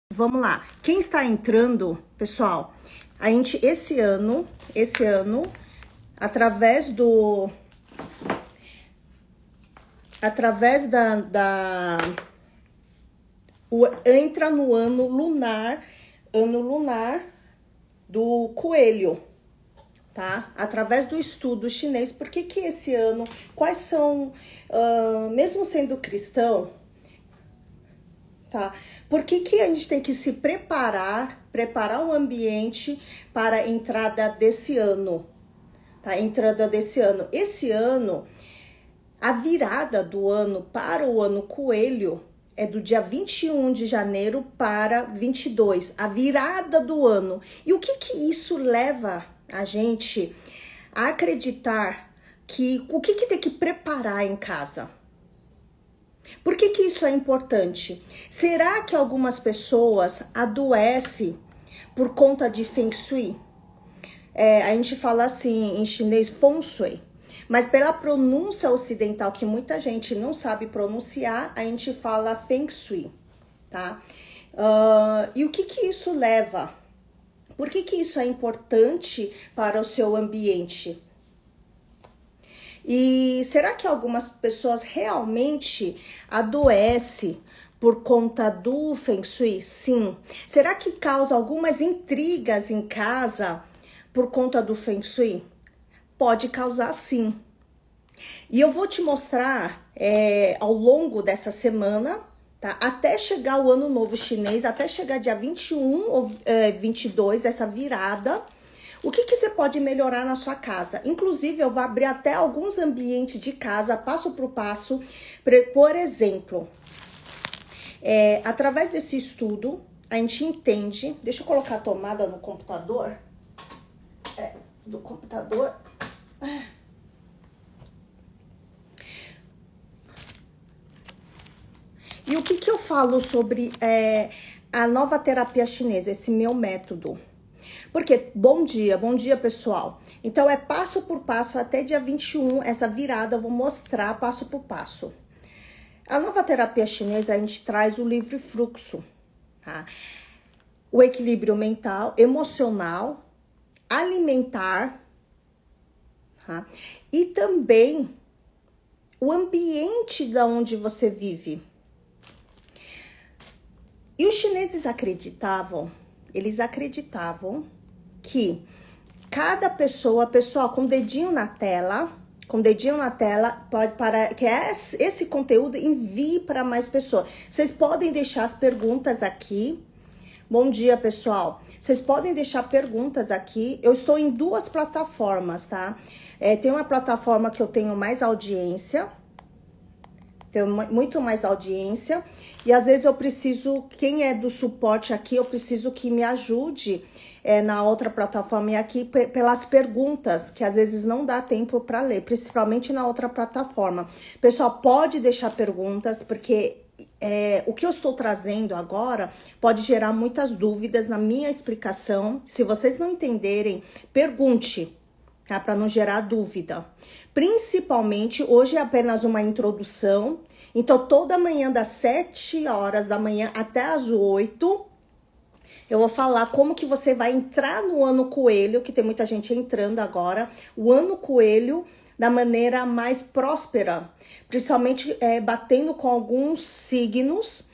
Vamos lá. Quem está entrando, pessoal, a gente esse ano, através entra no ano lunar do coelho, tá? Através do estudo chinês. Por que esse ano, quais são, mesmo sendo cristão, tá? Por que a gente tem que se preparar o ambiente para a entrada desse ano, tá? Entrada desse ano. Esse ano, a virada do ano para o ano coelho é do dia 21 de janeiro para 22, a virada do ano. E o que isso leva a gente a acreditar que o que tem que preparar em casa? Por que isso é importante? Será que algumas pessoas adoecem por conta de Feng Shui? A gente fala assim em chinês, Feng Shui. Mas pela pronúncia ocidental, que muita gente não sabe pronunciar, a gente fala Feng Shui, tá? E o que isso leva? Por que isso é importante para o seu ambiente? E será que algumas pessoas realmente adoecem por conta do Feng Shui? Sim. Será que causa algumas intrigas em casa por conta do Feng Shui? Pode causar, sim. E eu vou te mostrar ao longo dessa semana, tá? Até chegar o Ano Novo Chinês, até chegar dia 21 ou 22, essa virada. O que você pode melhorar na sua casa? Inclusive, eu vou abrir até alguns ambientes de casa, passo por passo. Por exemplo, através desse estudo, a gente entende... Deixa eu colocar a tomada no computador. Do computador. E o que eu falo sobre a nova terapia chinesa, esse meu método? Porque, bom dia pessoal. Então, é passo por passo, até dia 21, essa virada eu vou mostrar passo por passo. A nova terapia chinesa, a gente traz o livre fluxo, tá? O equilíbrio mental, emocional, alimentar, tá? E também o ambiente da onde você vive. E os chineses acreditavam que cada pessoa, pessoal, com o dedinho na tela, pode para que esse conteúdo envie para mais pessoas. Vocês podem deixar as perguntas aqui. Bom dia, pessoal. Vocês podem deixar perguntas aqui. Eu estou em duas plataformas, tá? Tem uma plataforma que eu tenho mais audiência, tenho muito mais audiência, e às vezes eu preciso, quem é do suporte aqui, eu preciso que me ajude na outra plataforma e aqui pelas perguntas, que às vezes não dá tempo para ler, principalmente na outra plataforma. Pessoal, pode deixar perguntas, porque o que eu estou trazendo agora pode gerar muitas dúvidas na minha explicação. Se vocês não entenderem, pergunte, tá? Para não gerar dúvida. Principalmente, hoje é apenas uma introdução. Então, toda manhã, das 7 horas da manhã até as 8, eu vou falar como que você vai entrar no ano coelho, que tem muita gente entrando agora, o ano coelho da maneira mais próspera, principalmente batendo com alguns signos.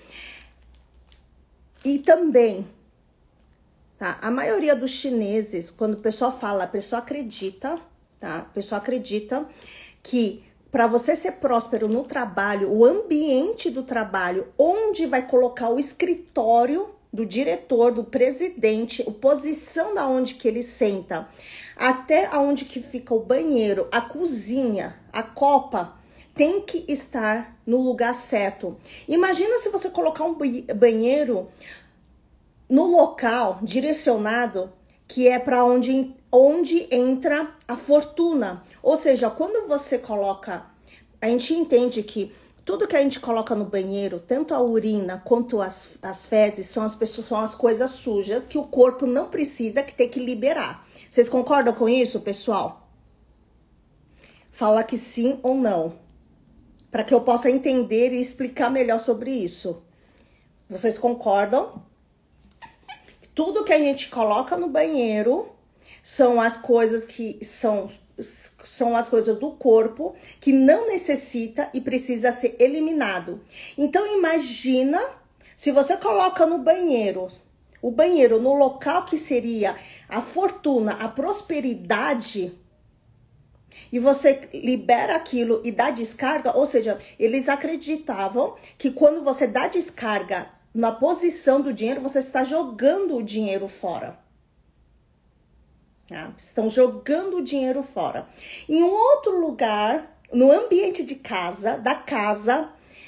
E também, tá? A maioria dos chineses, quando o pessoal fala, a pessoa acredita, tá? A pessoa acredita que para você ser próspero no trabalho, o ambiente do trabalho, onde vai colocar o escritório do diretor, do presidente, a posição da onde que ele senta, até aonde que fica o banheiro, a cozinha, a copa, tem que estar no lugar certo. Imagina se você colocar um banheiro no local direcionado, que é para onde entra a fortuna. Ou seja, quando você coloca, a gente entende que tudo que a gente coloca no banheiro, tanto a urina quanto as fezes, são as coisas sujas que o corpo não precisa, que tem que liberar. Vocês concordam com isso, pessoal? Fala que sim ou não, para que eu possa entender e explicar melhor sobre isso. Vocês concordam? Tudo que a gente coloca no banheiro são as coisas que são as coisas do corpo que não necessita e precisa ser eliminado. Então imagina se você coloca no banheiro, o banheiro no local que seria a fortuna, a prosperidade, e você libera aquilo e dá descarga, ou seja, eles acreditavam que quando você dá descarga na posição do dinheiro, você está jogando o dinheiro fora. Tá? Estão jogando o dinheiro fora. Em um outro lugar, no ambiente de casa, da casa,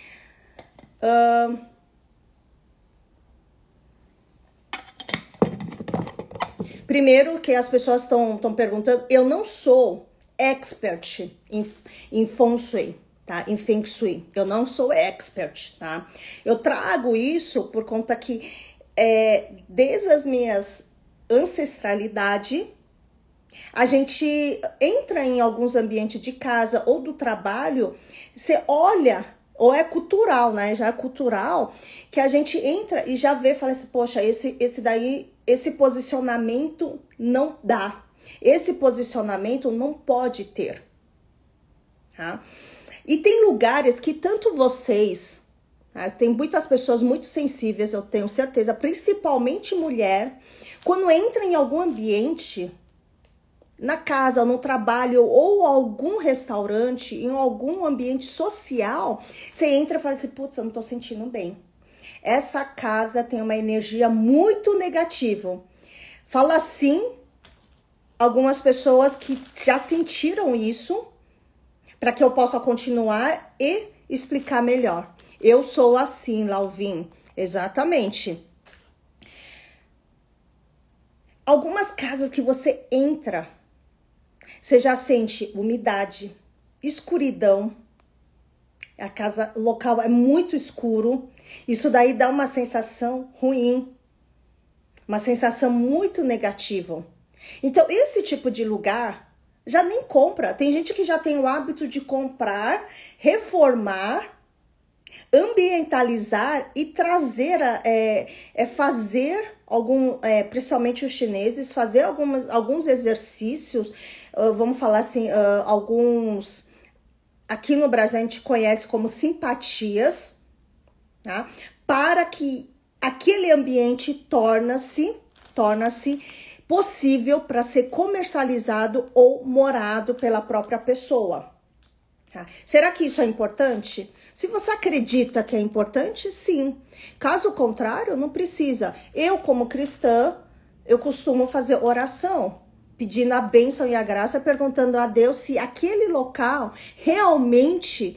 primeiro que as pessoas estão perguntando, eu não sou expert em Feng Shui, tá? Em Feng Shui. Eu não sou expert, tá? Eu trago isso por conta que desde as minhas ancestralidade, a gente entra em alguns ambientes de casa ou do trabalho, você olha, ou é cultural, né? Já é cultural, que a gente entra e já vê e fala assim, poxa, esse posicionamento não dá. Esse posicionamento não pode ter. Tá? E tem lugares que tanto vocês, tá? Tem muitas pessoas muito sensíveis, eu tenho certeza, principalmente mulher, quando entra em algum ambiente, na casa, no trabalho ou algum restaurante, em algum ambiente social, você entra e fala assim, putz, eu não tô sentindo bem. Essa casa tem uma energia muito negativa. Fala assim, algumas pessoas que já sentiram isso, para que eu possa continuar e explicar melhor. Eu sou assim, Lauvin, exatamente. Algumas casas que você entra, você já sente umidade, escuridão, a casa local é muito escuro, isso daí dá uma sensação ruim, uma sensação muito negativa. Então, esse tipo de lugar, já nem compra. Tem gente que já tem o hábito de comprar, reformar, ambientalizar e trazer, fazer principalmente os chineses, fazer alguns exercícios, vamos falar assim, alguns, aqui no Brasil a gente conhece como simpatias, tá? Para que aquele ambiente torna-se possível para ser comercializado ou morado pela própria pessoa. Tá? Será que isso é importante? Se você acredita que é importante, sim. Caso contrário, não precisa. Eu, como cristã, eu costumo fazer oração, pedindo a bênção e a graça, perguntando a Deus se aquele local realmente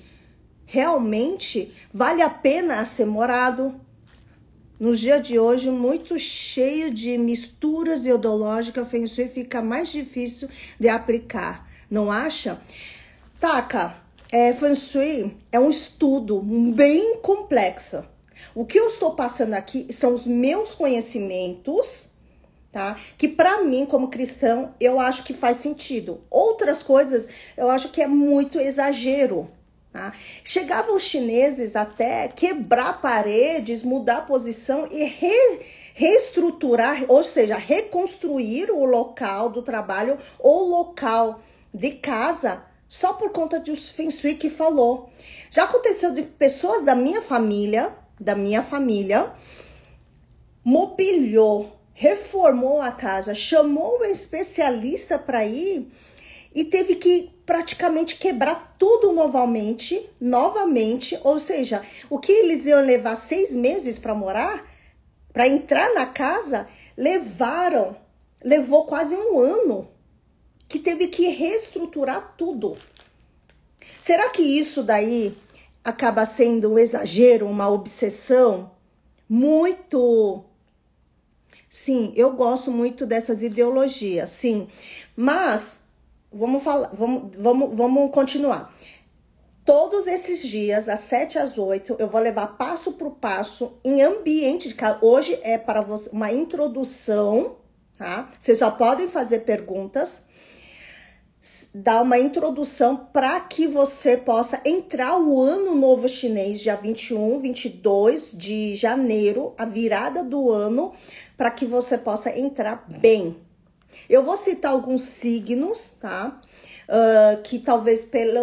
vale a pena ser morado. Nos dias de hoje, muito cheio de misturas ideológicas, Feng Shui fica mais difícil de aplicar, não acha? Taka, Feng Shui é um estudo bem complexo. O que eu estou passando aqui são os meus conhecimentos, tá? Que para mim, como cristão, eu acho que faz sentido. Outras coisas, eu acho que é muito exagero. Tá? Chegavam os chineses até quebrar paredes, mudar a posição e reestruturar, ou seja, reconstruir o local do trabalho ou local de casa só por conta de os Feng Shui que falou. Já aconteceu de pessoas da minha família, mobiliou, reformou a casa, chamou um especialista para ir e teve que praticamente quebrar tudo novamente, ou seja, o que eles iam levar 6 meses para morar, para entrar na casa, levou quase 1 ano, que teve que reestruturar tudo. Será que isso daí acaba sendo um exagero, uma obsessão? Muito. Sim, eu gosto muito dessas ideologias, sim, mas vamos continuar. Todos esses dias, às 7 às 8, eu vou levar passo por passo em ambiente de casa. Hoje é para você uma introdução, tá? Vocês só podem fazer perguntas. dar uma introdução para que você possa entrar o ano novo chinês, dia 21, 22 de janeiro, a virada do ano, para que você possa entrar bem. Eu vou citar alguns signos, tá? Que talvez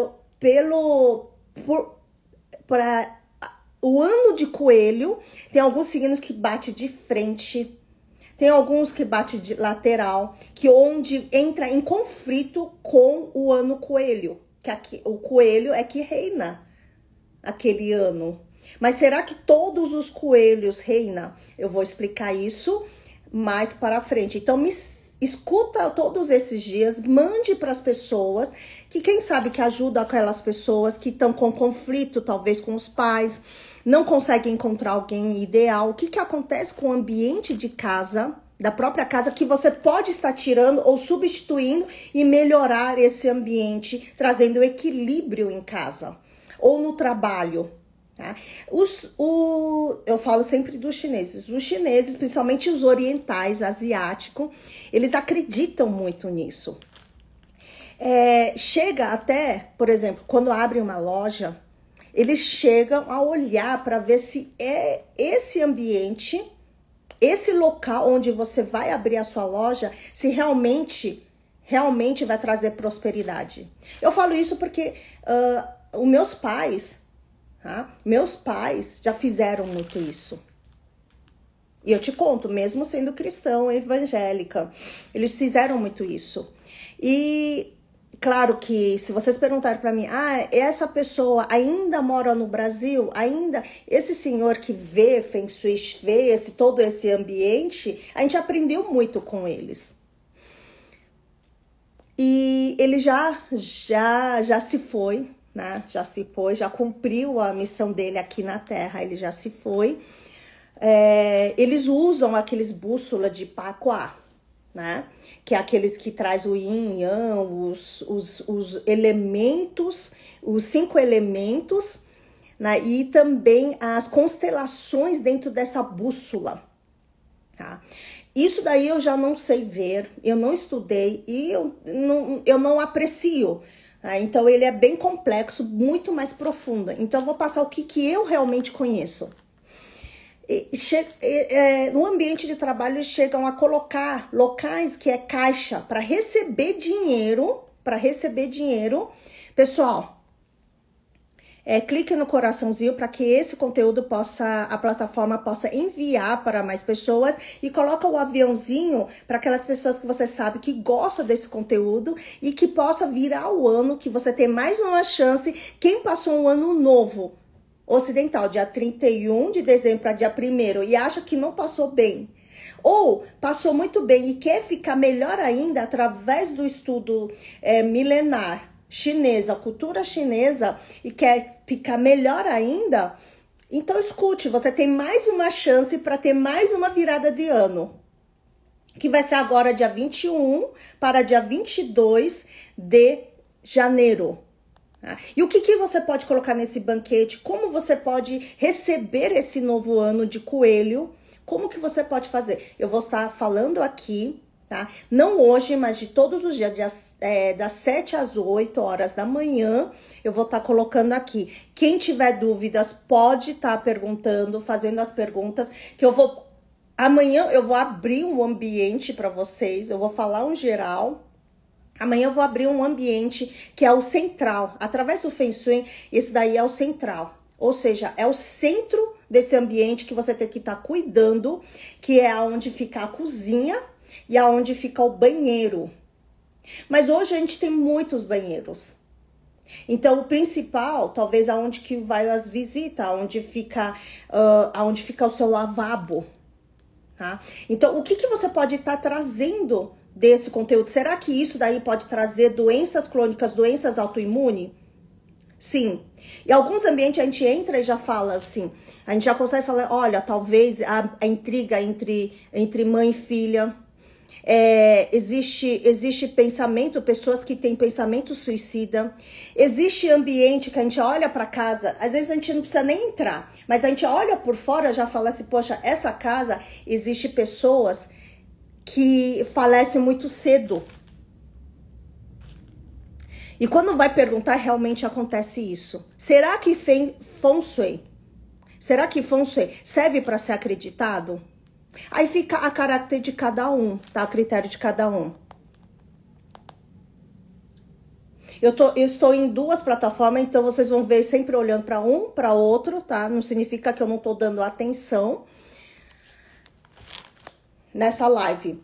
para o ano de coelho, tem alguns signos que bate de frente, tem alguns que bate de lateral, que onde entra em conflito com o ano coelho, que aqui, o coelho é que reina aquele ano. Mas será que todos os coelhos reinam? Eu vou explicar isso mais para frente. Então me escuta todos esses dias, mande para as pessoas, que quem sabe que ajuda aquelas pessoas que estão com conflito, talvez com os pais, não conseguem encontrar alguém ideal. O que que acontece com o ambiente de casa, da própria casa, que você pode estar tirando ou substituindo e melhorar esse ambiente, trazendo equilíbrio em casa ou no trabalho. Tá? Eu falo sempre dos chineses. Os chineses, principalmente os orientais, asiáticos, eles acreditam muito nisso. Chega até, por exemplo, quando abrem uma loja, eles chegam a olhar para ver se é esse ambiente, esse local onde você vai abrir a sua loja, se realmente vai trazer prosperidade. Eu falo isso porque os meus pais, tá? Meus pais já fizeram muito isso. E eu te conto, mesmo sendo cristão, evangélica, eles fizeram muito isso. E claro que se vocês perguntarem para mim, essa pessoa ainda mora no Brasil? Ainda? Esse senhor que vê Feng Shui, vê todo esse ambiente, a gente aprendeu muito com eles. E ele já se foi, né? Já se foi, já cumpriu a missão dele aqui na Terra, ele já se foi. Eles usam aqueles bússola de Pacuá, né? Que é aqueles que traz o yin, yang, os elementos, os 5 elementos, né? E também as constelações dentro dessa bússola, tá? Isso daí eu já não sei ver, eu não estudei e eu não aprecio. Tá? Então ele é bem complexo, muito mais profundo. Então eu vou passar o que eu realmente conheço. No ambiente de trabalho eles chegam a colocar locais que é caixa para receber dinheiro, pessoal. Clique no coraçãozinho para que esse conteúdo a plataforma possa enviar para mais pessoas, e coloca o aviãozinho para aquelas pessoas que você sabe que gostam desse conteúdo e que possa virar o ano, que você tem mais uma chance. Quem passou um ano novo ocidental, dia 31 de dezembro para dia 1º, e acha que não passou bem, ou passou muito bem e quer ficar melhor ainda através do estudo milenar chinesa, a cultura chinesa, e quer ficar melhor ainda, então escute, você tem mais uma chance para ter mais uma virada de ano, que vai ser agora dia 21 para dia 22 de janeiro. E o que você pode colocar nesse banquete? Como você pode receber esse novo ano de coelho? Como que você pode fazer? Eu vou estar falando aqui, tá? Não hoje, mas de todos os dias, das 7 às 8 horas da manhã, eu vou estar colocando aqui. Quem tiver dúvidas pode estar perguntando, fazendo as perguntas, que amanhã eu vou abrir um ambiente para vocês, eu vou falar um geral. Amanhã eu vou abrir um ambiente que é o central. Através do Feng Shui, esse daí é o central. Ou seja, é o centro desse ambiente que você tem que estar cuidando, que é onde fica a cozinha e aonde fica o banheiro. Mas hoje a gente tem muitos banheiros. Então, o principal, talvez aonde que vai as visitas, aonde fica o seu lavabo, tá? Então, o que você pode estar trazendo desse conteúdo? Será que isso daí pode trazer doenças crônicas, doenças autoimunes? Sim. E alguns ambientes a gente entra e já fala assim, a gente já consegue falar, olha, talvez a intriga entre mãe e filha, existe pensamento, pessoas que têm pensamento suicida, existe ambiente que a gente olha para casa, às vezes a gente não precisa nem entrar, mas a gente olha por fora e já fala assim, poxa, essa casa, existe pessoas que falecem muito cedo. E quando vai perguntar, realmente acontece isso. Será que Feng Shui? Será que Feng Shui serve para ser acreditado? Aí fica a caráter de cada um, tá? A critério de cada um. Eu estou em duas plataformas, então vocês vão ver sempre olhando para um, para outro, tá? Não significa que eu não tô dando atenção nessa live.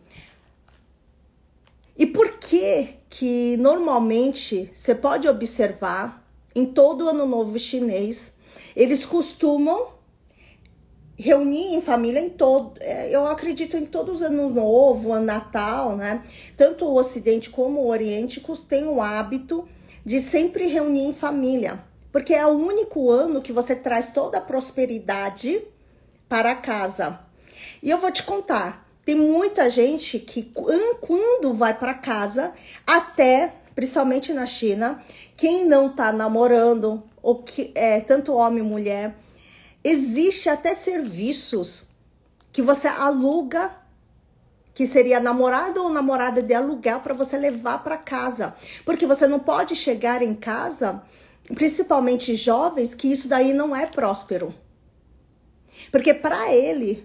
E por que normalmente você pode observar em todo ano novo chinês, eles costumam reunir em família eu acredito em todos os anos novo, ano Natal, né? Tanto o Ocidente como o Oriente têm o hábito de sempre reunir em família, porque é o único ano que você traz toda a prosperidade para casa. E eu vou te contar, tem muita gente que quando vai para casa, até, principalmente na China, quem não tá namorando, ou que tanto homem e mulher, existe até serviços que você aluga, que seria namorado ou namorada de aluguel para você levar para casa. Porque você não pode chegar em casa, principalmente jovens, que isso daí não é próspero. Porque para eles,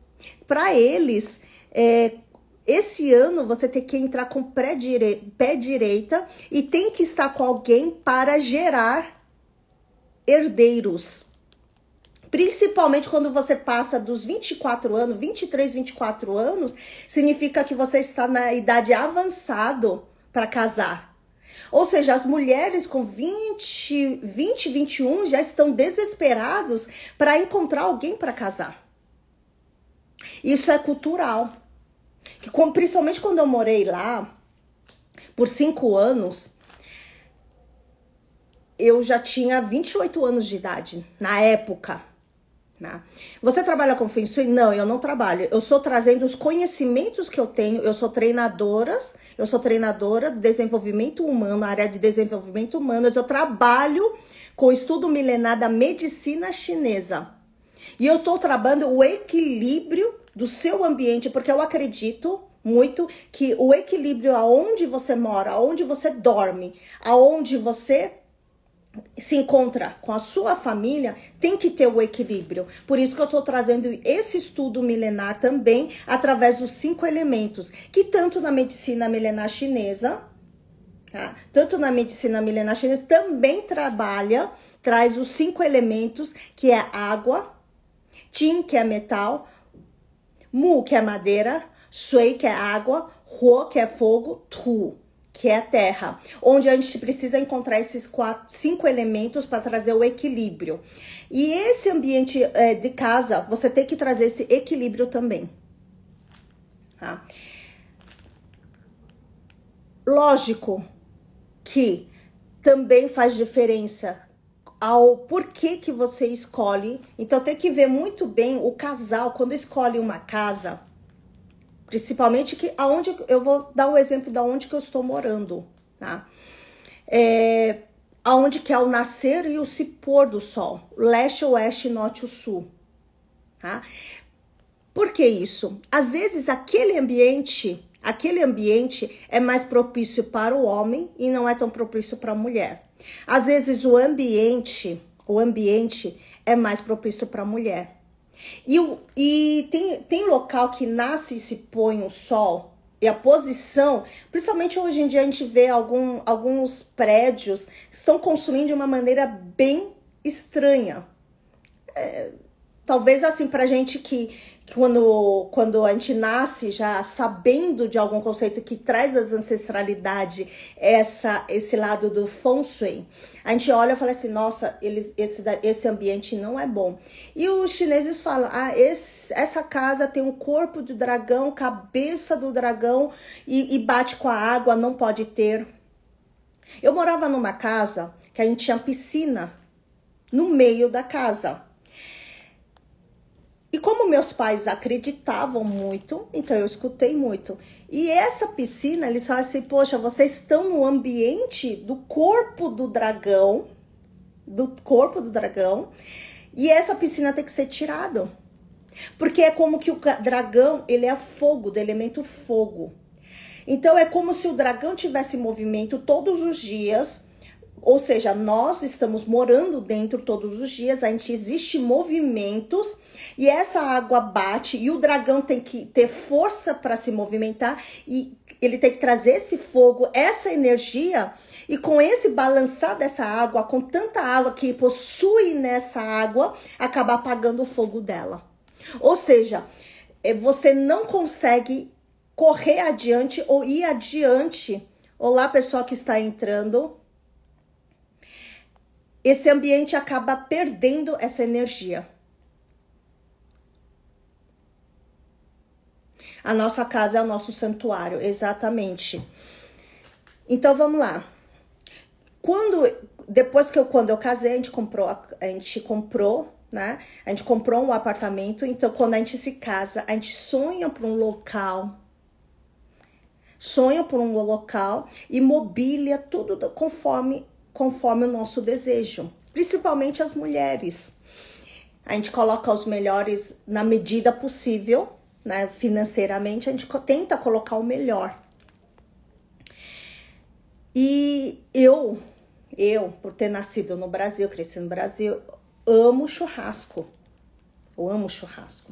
esse ano você tem que entrar com pé direita e tem que estar com alguém para gerar herdeiros. Principalmente quando você passa dos 24 anos, 23, 24 anos, significa que você está na idade avançada para casar. Ou seja, as mulheres com 20, 21 já estão desesperados para encontrar alguém para casar. Isso é cultural. Principalmente quando eu morei lá, por 5 anos, eu já tinha 28 anos de idade, na época. Né? Você trabalha com Feng Shui? Não, eu não trabalho. Eu estou trazendo os conhecimentos que eu tenho. Eu sou treinadora de desenvolvimento humano, na área de desenvolvimento humano. Eu trabalho com o estudo milenar da medicina chinesa. E eu estou trabalhando o equilíbrio do seu ambiente, porque eu acredito muito que o equilíbrio aonde você mora, aonde você dorme, aonde você se encontra com a sua família, tem que ter o equilíbrio. Por isso que eu estou trazendo esse estudo milenar também, através dos 5 elementos, que tanto na medicina milenar chinesa, tá? Tanto na medicina milenar chinesa também traz os 5 elementos, que é água, Qin, que é metal, Mu, que é madeira, Shui, que é água, Huo, que é fogo, Tu, que é a terra, onde a gente precisa encontrar esses 5 elementos para trazer o equilíbrio. E esse ambiente de casa, você tem que trazer esse equilíbrio também. Tá? Lógico que também faz diferença ao porquê que você escolhe. Então tem que ver muito bem o casal, quando escolhe uma casa. Principalmente que aonde eu vou dar um exemplo da onde que eu estou morando, tá? Aonde que é o nascer e o se pôr do sol, leste, oeste, norte e sul, tá? Por que isso? Às vezes aquele ambiente é mais propício para o homem e não é tão propício para a mulher. Às vezes o ambiente é mais propício para a mulher. E tem local que nasce e se põe o sol, e a posição, principalmente hoje em dia a gente vê alguns prédios que estão construindo de uma maneira bem estranha. Talvez assim, pra gente que quando a gente nasce já sabendo de algum conceito que traz das ancestralidade esse lado do Feng Shui, a gente olha e fala assim, nossa, esse ambiente não é bom. E os chineses falam, essa casa tem um corpo de dragão, cabeça do dragão e bate com a água, não pode ter. Eu morava numa casa que a gente tinha piscina no meio da casa. E como meus pais acreditavam muito, então eu escutei muito. E essa piscina, eles falam assim, poxa, vocês estão no ambiente do corpo do dragão, e essa piscina tem que ser tirada. Porque é como que o dragão, ele é fogo, do elemento fogo. Então é como se o dragão tivesse movimento todos os dias, Ou seja, nós estamos morando dentro todos os dias, a gente existe movimentos e essa água bate e o dragão tem que ter força para se movimentar e ele tem que trazer esse fogo, essa energia e com esse balançar dessa água, com tanta água que possui nessa água, acabar apagando o fogo dela. Ou seja, você não consegue correr adiante ou ir adiante. Olá, pessoal que está entrando. Esse ambiente acaba perdendo essa energia. A nossa casa é o nosso santuário, exatamente. Então, vamos lá. Quando eu casei, a gente comprou, né? A gente comprou um apartamento. Então, quando a gente se casa, a gente sonha por um local. Sonha por um local e mobília tudo conforme o nosso desejo, principalmente as mulheres. A gente coloca os melhores na medida possível, né? Financeiramente, a gente tenta colocar o melhor. E eu, por ter nascido no Brasil, cresci no Brasil, amo churrasco. Eu amo churrasco.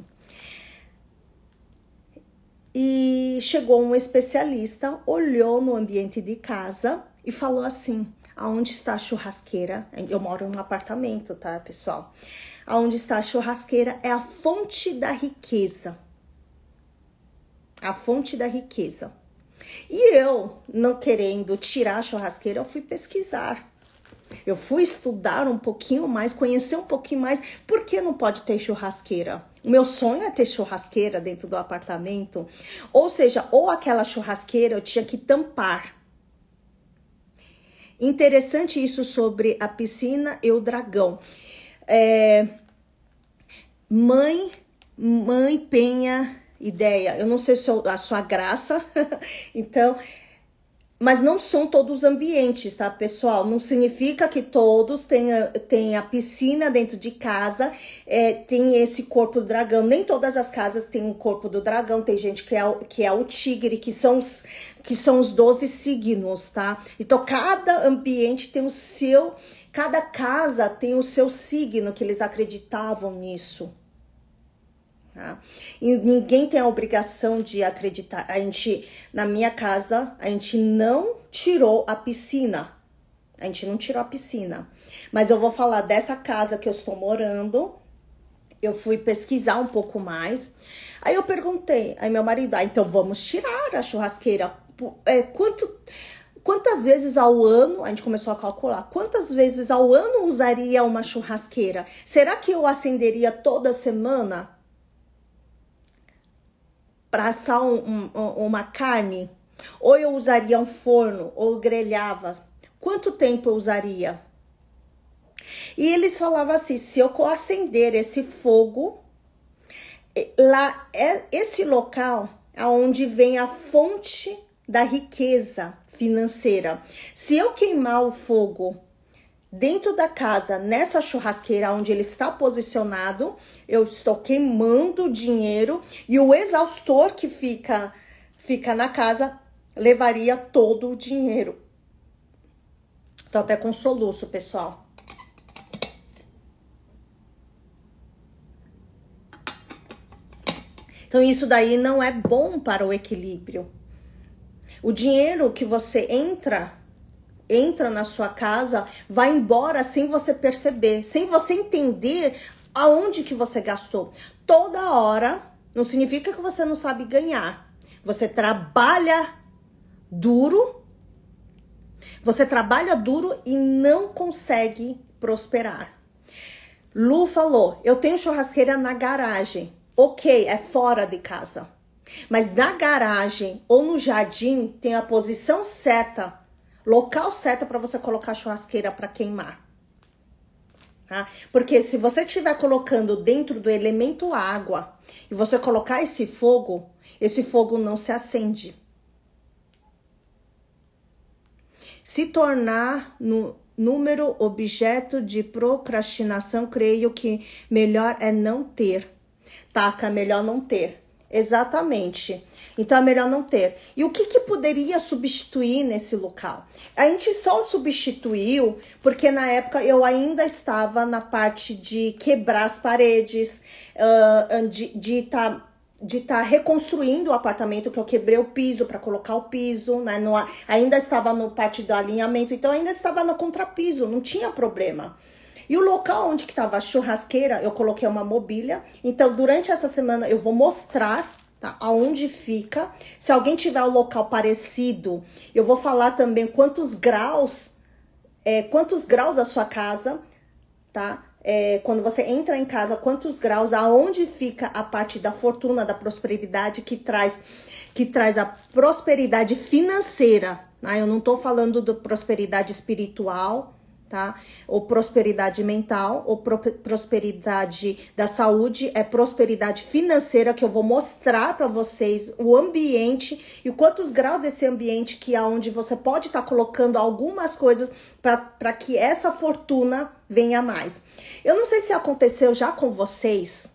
E chegou um especialista, olhou no ambiente de casa e falou assim: aonde está a churrasqueira? Eu moro num apartamento, tá, pessoal? Aonde está a churrasqueira é a fonte da riqueza. A fonte da riqueza. E eu, não querendo tirar a churrasqueira, eu fui pesquisar. Eu fui estudar um pouquinho mais, conhecer um pouquinho mais. Por que não pode ter churrasqueira? O meu sonho é ter churrasqueira dentro do apartamento. Ou seja, ou aquela churrasqueira eu tinha que tampar. Interessante isso sobre a piscina e o dragão. Mãe Penha ideia. Eu não sei se a sua graça. Então, mas não são todos os ambientes, tá, pessoal? Não significa que todos tenham a piscina dentro de casa, tem esse corpo do dragão. Nem todas as casas têm um corpo do dragão. Tem gente que é o tigre, que são os 12 signos, tá? Então, cada ambiente tem o seu... Cada casa tem o seu signo, que eles acreditavam nisso. Tá? E ninguém tem a obrigação de acreditar. Na minha casa, a gente não tirou a piscina. A gente não tirou a piscina. Mas eu vou falar dessa casa que eu estou morando. Eu fui pesquisar um pouco mais. Aí eu perguntei, aí meu marido, então vamos tirar a churrasqueira. Quantas vezes ao ano, a gente começou a calcular, quantas vezes ao ano usaria uma churrasqueira? Será que eu acenderia toda semana para assar uma carne? Ou eu usaria um forno, ou grelhava? Quanto tempo eu usaria? E eles falavam assim, se eu acender esse fogo, lá esse local aonde vem a fonte da riqueza financeira. Se eu queimar o fogo dentro da casa, nessa churrasqueira onde ele está posicionado, eu estou queimando o dinheiro e o exaustor que fica na casa levaria todo o dinheiro. Tô até com soluço, pessoal. Então, isso daí não é bom para o equilíbrio. O dinheiro que você entra na sua casa, vai embora sem você perceber, sem você entender aonde que você gastou. Toda hora, não significa que você não sabe ganhar. Você trabalha duro e não consegue prosperar. Lu falou, eu tenho churrasqueira na garagem. Ok, é fora de casa. Mas na garagem ou no jardim tem a posição certa, local certo para você colocar a churrasqueira para queimar. Tá? Porque se você estiver colocando dentro do elemento água e você colocar esse fogo não se acende. Se tornar no número objeto de procrastinação, creio que melhor é não ter. Taca, melhor não ter. Exatamente. Então é melhor não ter. E o que poderia substituir nesse local? A gente só substituiu porque na época eu ainda estava na parte de quebrar as paredes, de estar reconstruindo o apartamento, que eu quebrei o piso para colocar o piso, né? Ainda estava no parte do alinhamento, então ainda estava no contrapiso, não tinha problema. E o local onde que estava a churrasqueira, eu coloquei uma mobília. Então, durante essa semana, eu vou mostrar, tá, aonde fica. Se alguém tiver um local parecido, eu vou falar também quantos graus a sua casa, tá? Quando você entra em casa, quantos graus, aonde fica a parte da fortuna, da prosperidade, que traz a prosperidade financeira, tá? Eu não tô falando de prosperidade espiritual, tá? Ou prosperidade mental, ou prosperidade da saúde, é prosperidade financeira, que eu vou mostrar para vocês o ambiente e quantos graus desse ambiente, que é onde você pode estar colocando algumas coisas para que essa fortuna venha mais. Eu não sei se aconteceu já com vocês.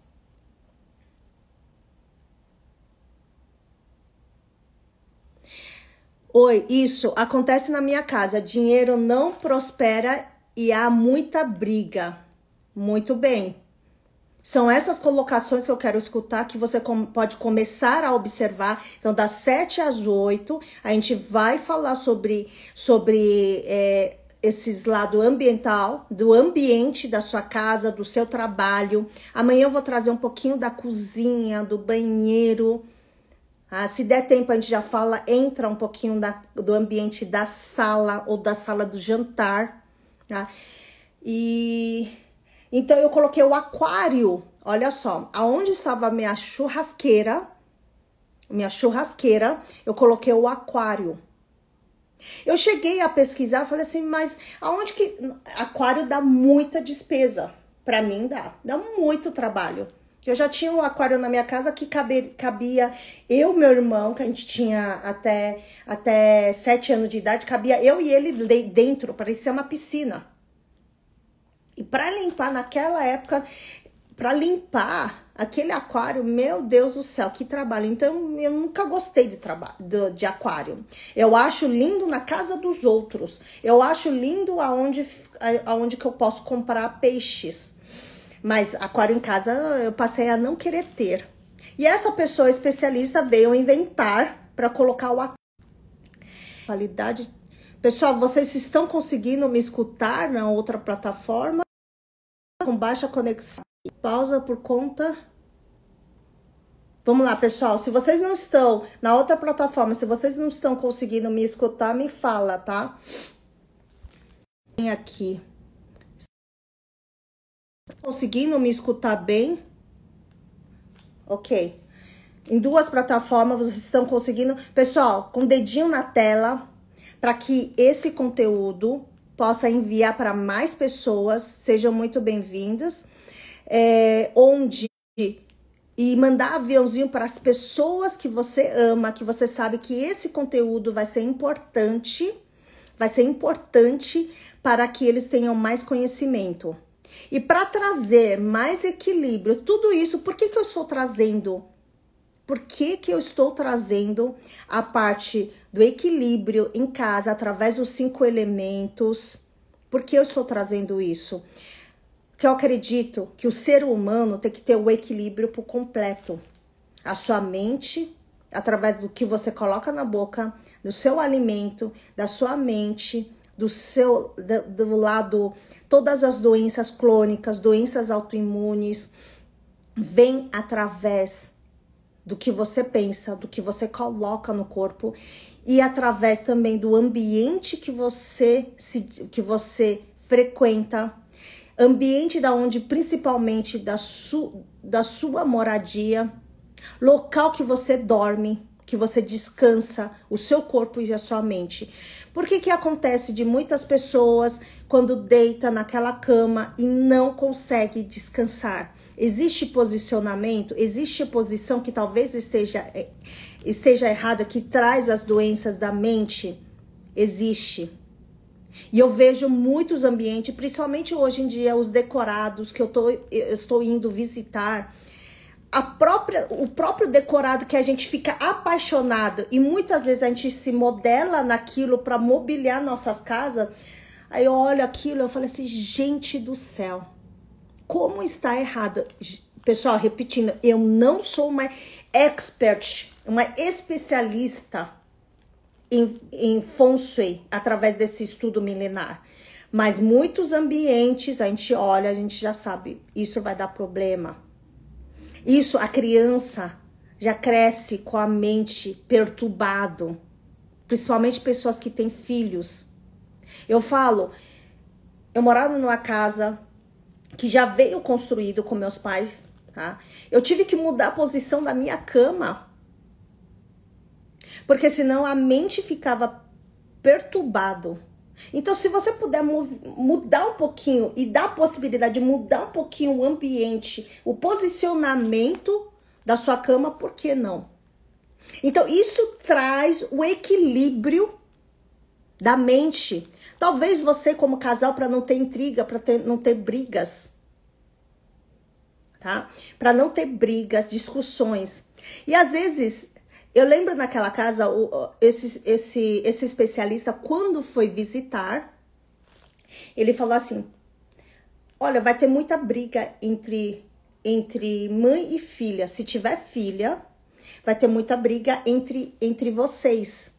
Oi, isso acontece na minha casa. Dinheiro não prospera e há muita briga. Muito bem. São essas colocações que eu quero escutar, que você pode começar a observar. Então, das 7 às 8, a gente vai falar sobre esses lados ambiental, do ambiente da sua casa, do seu trabalho. Amanhã eu vou trazer um pouquinho da cozinha, do banheiro. Se der tempo, a gente já fala, entra um pouquinho do ambiente da sala ou da sala do jantar, tá? E então eu coloquei o aquário, olha só, aonde estava a minha churrasqueira, eu coloquei o aquário. Eu cheguei a pesquisar, falei assim, mas aonde que aquário dá muita despesa? Pra mim dá muito trabalho. Eu já tinha um aquário na minha casa que cabia eu, meu irmão, que a gente tinha até 7 anos de idade, cabia eu e ele dentro, parecia uma piscina. E para limpar, naquela época, para limpar aquele aquário, meu Deus do céu, que trabalho. Então, eu nunca gostei de aquário. Eu acho lindo na casa dos outros. Eu acho lindo aonde que eu posso comprar peixes. Mas aquário em casa eu passei a não querer ter. E essa pessoa especialista veio inventar para colocar o aquário. Qualidade. Pessoal, vocês estão conseguindo me escutar na outra plataforma? Com baixa conexão. Pausa por conta. Vamos lá, pessoal. Se vocês não estão na outra plataforma, se vocês não estão conseguindo me escutar, me fala, tá? Vem aqui. Conseguindo me escutar bem? Ok. Em 2 plataformas vocês estão conseguindo. Pessoal, com o dedinho na tela, para que esse conteúdo possa enviar para mais pessoas. Sejam muito bem-vindas. E mandar aviãozinho para as pessoas que você ama, que você sabe que esse conteúdo vai ser importante para que eles tenham mais conhecimento. E para trazer mais equilíbrio, tudo isso, por que eu estou trazendo? Por que eu estou trazendo a parte do equilíbrio em casa através dos 5 elementos? Por que eu estou trazendo isso? Porque eu acredito que o ser humano tem que ter o equilíbrio por completo. A sua mente, através do que você coloca na boca, do seu alimento, da sua mente, do lado, todas as doenças crônicas, doenças autoimunes, vem através do que você pensa, do que você coloca no corpo e através também do ambiente que você frequenta, ambiente da onde, principalmente da sua moradia, local que você dorme, que você descansa, o seu corpo e a sua mente. Por que acontece de muitas pessoas quando deita naquela cama e não consegue descansar? Existe posicionamento, existe posição que talvez esteja errada, que traz as doenças da mente? Existe. E eu vejo muitos ambientes, principalmente hoje em dia, os decorados que eu estou indo visitar. o próprio decorado que a gente fica apaixonado e muitas vezes a gente se modela naquilo para mobiliar nossas casas. Aí eu olho aquilo e eu falo assim, gente do céu, como está errado. Pessoal, repetindo, eu não sou uma expert, uma especialista em feng shui através desse estudo milenar. Mas muitos ambientes a gente olha, a gente já sabe, isso vai dar problema. Isso, a criança já cresce com a mente perturbado, principalmente pessoas que têm filhos. Eu falo, eu morava numa casa que já veio construído com meus pais, tá? Eu tive que mudar a posição da minha cama, porque senão a mente ficava perturbado. Então, se você puder mudar um pouquinho e dar a possibilidade de mudar um pouquinho o ambiente, o posicionamento da sua cama, por que não? Então, isso traz o equilíbrio da mente. Talvez você, como casal, para não ter intriga, para não ter brigas, tá? Para não ter brigas, discussões. E às vezes, eu lembro naquela casa, esse especialista, quando foi visitar, ele falou assim, olha, vai ter muita briga entre mãe e filha. Se tiver filha, vai ter muita briga entre vocês.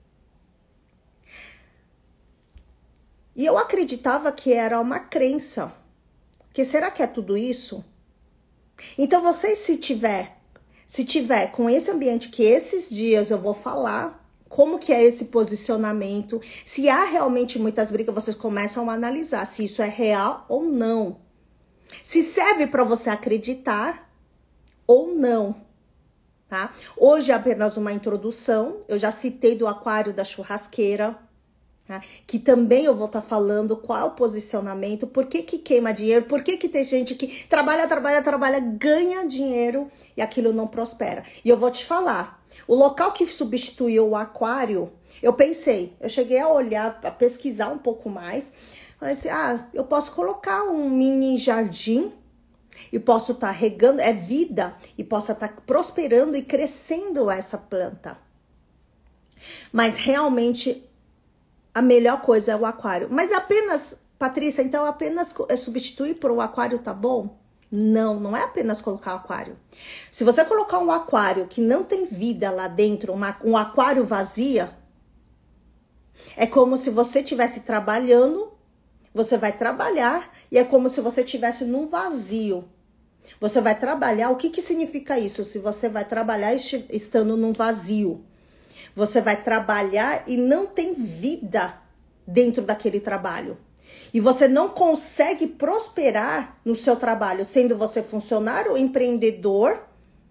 E eu acreditava que era uma crença. Que será que é tudo isso? Então, vocês, se tiver com esse ambiente que esses dias eu vou falar, como que é esse posicionamento, se há realmente muitas brigas, vocês começam a analisar se isso é real ou não. Se serve para você acreditar ou não, tá? Hoje é apenas uma introdução, eu já citei do aquário da churrasqueira, tá? Que também eu vou estar falando qual é o posicionamento, por que queima dinheiro, por que tem gente que trabalha, ganha dinheiro e aquilo não prospera. E eu vou te falar, o local que substituiu o aquário, eu cheguei a olhar, a pesquisar um pouco mais, falei assim, eu posso colocar um mini jardim e posso estar regando, é vida, e posso estar prosperando e crescendo essa planta. Mas realmente a melhor coisa é o aquário. Mas apenas, Patrícia, então apenas substituir por um aquário tá bom? Não, não é apenas colocar o aquário. Se você colocar um aquário que não tem vida lá dentro, um aquário vazia, é como se você estivesse trabalhando, você vai trabalhar e é como se você estivesse num vazio. Você vai trabalhar, o que significa isso? Se você vai trabalhar estando num vazio. Você vai trabalhar e não tem vida dentro daquele trabalho. E você não consegue prosperar no seu trabalho, sendo você funcionário, empreendedor,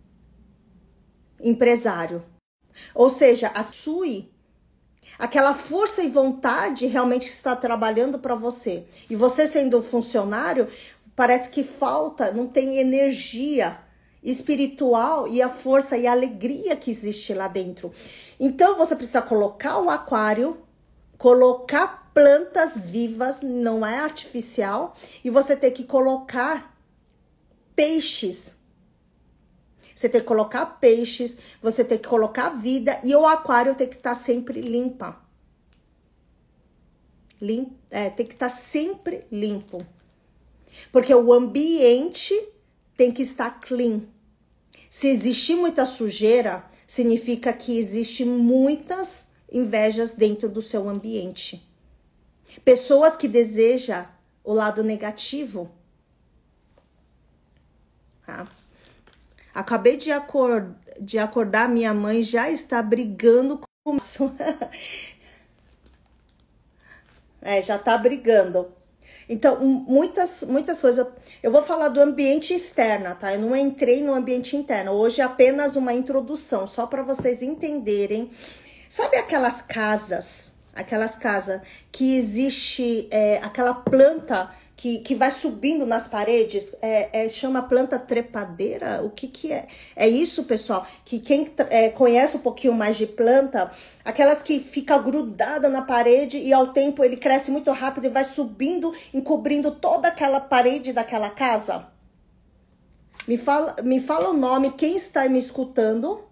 empresário. Ou seja, a sua, aquela força e vontade realmente está trabalhando para você. E você sendo funcionário, parece que falta, não tem energia espiritual e a força e a alegria que existe lá dentro. Então, você precisa colocar o aquário, colocar plantas vivas, não é artificial, e você tem que colocar peixes. Você tem que colocar peixes, você tem que colocar vida, e o aquário tem que estar sempre limpa. Tem que estar sempre limpo. Porque o ambiente tem que estar clean. Se existir muita sujeira, significa que existe muitas invejas dentro do seu ambiente. Pessoas que desejam o lado negativo. Tá? Acabei de acordar, minha mãe já está brigando com isso. Já está brigando. Então, muitas coisas. Eu vou falar do ambiente externo, tá? Eu não entrei no ambiente interno. Hoje é apenas uma introdução, só para vocês entenderem. Sabe aquelas casas que existe aquela planta que vai subindo nas paredes? Chama planta trepadeira? O que é? É isso, pessoal? Que quem conhece um pouquinho mais de planta, aquelas que fica grudada na parede e ao tempo ele cresce muito rápido e vai subindo, encobrindo toda aquela parede daquela casa. Me fala o nome, quem está me escutando.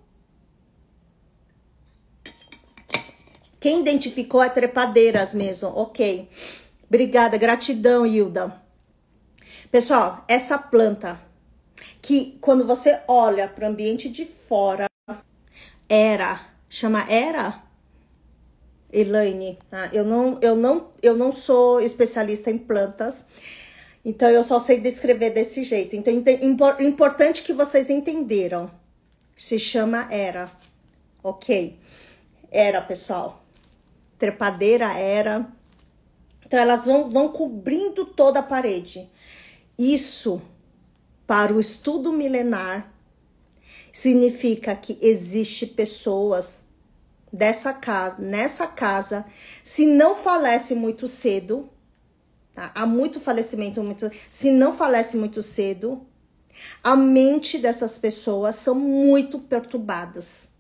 Quem identificou é trepadeiras mesmo, ok. Obrigada, gratidão, Hilda. Pessoal, essa planta, que quando você olha para o ambiente de fora, chama Era, Elaine, tá? Eu não sou especialista em plantas, então eu só sei descrever desse jeito. Então, importante que vocês entenderam. Se chama Era, ok? Era, pessoal. Trepadeira Era. Então, elas vão cobrindo toda a parede. Isso, para o estudo milenar, significa que existe pessoas nessa casa, se não falece muito cedo, tá? Há muito falecimento, se não falece muito cedo, a mente dessas pessoas são muito perturbadas.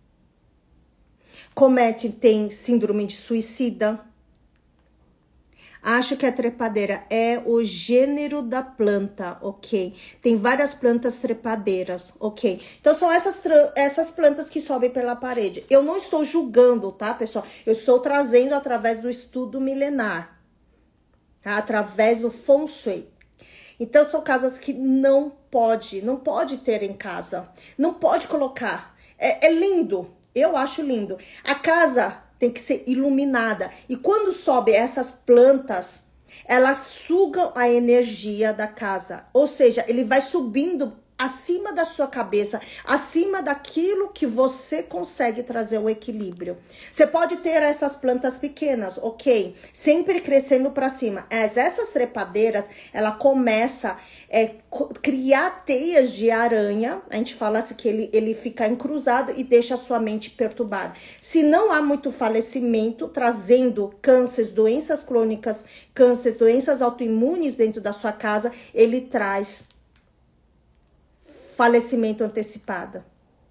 Tem síndrome de suicida. Acho que a trepadeira é o gênero da planta, ok? Tem várias plantas trepadeiras, ok? Então, são essas plantas que sobem pela parede. Eu não estou julgando, tá, pessoal? Eu estou trazendo através do estudo milenar, tá? Através do Feng Shui. Então, são casas que não pode ter em casa. Não pode colocar. É lindo, eu acho lindo. A casa tem que ser iluminada. E quando sobe essas plantas, elas sugam a energia da casa. Ou seja, ele vai subindo acima da sua cabeça, acima daquilo que você consegue trazer o equilíbrio. Você pode ter essas plantas pequenas, ok? Sempre crescendo para cima. Essas trepadeiras, ela começa criar teias de aranha. A gente fala assim que ele fica encruzado e deixa a sua mente perturbada. Se não há muito falecimento, trazendo cânceres, doenças crônicas, doenças autoimunes dentro da sua casa, ele traz falecimento antecipado.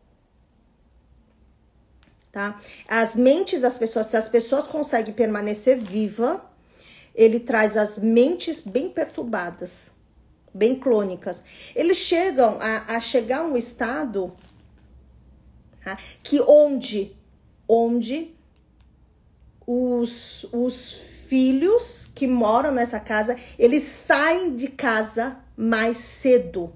Tá? As mentes das pessoas, se as pessoas conseguem permanecer viva, ele traz as mentes bem perturbadas, bem clônicas. Eles chegam a chegar a um estado, tá? Que onde os filhos que moram nessa casa, eles saem de casa mais cedo.